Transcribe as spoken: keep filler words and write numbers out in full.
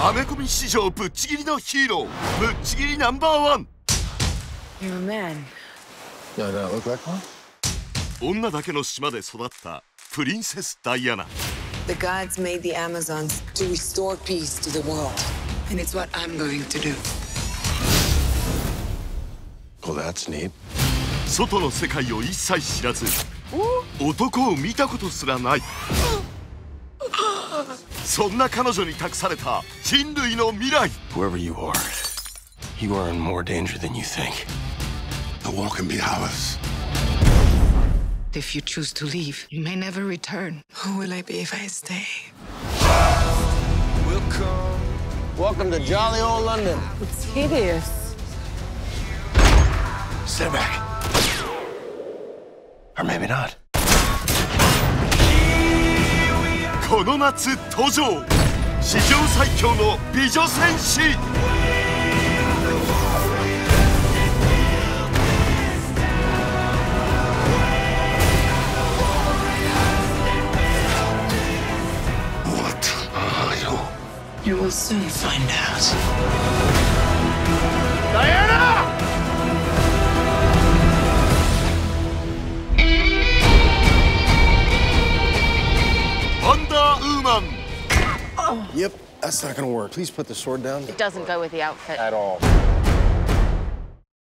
アメコミ史上ぶっちぎりのヒーロー、ぶっちぎりナンバーワン。 You're a man. No, no, look like one. 女だけの島で育ったプリンセスダイアナ。 The gods made the Amazons to restore peace to the world. And it's what I'm going to do. Well, that's neat. 外の世界を一切知らず、男を見たことすらない。そんな彼女に託された人類の未来。 Whoever you are, you are in more danger than you think. The war can be ours. If you choose to leave, you may never return. Who will I be if I stay? Welcome. Welcome to jolly old London. It's hideous. Stand back. Or maybe not. この夏登場、史上最強の美女戦士。 You will soon find out. Diana! Wonder Woman. Yep, that's not gonna work. Please put the sword down. It doesn't go with the outfit. At all.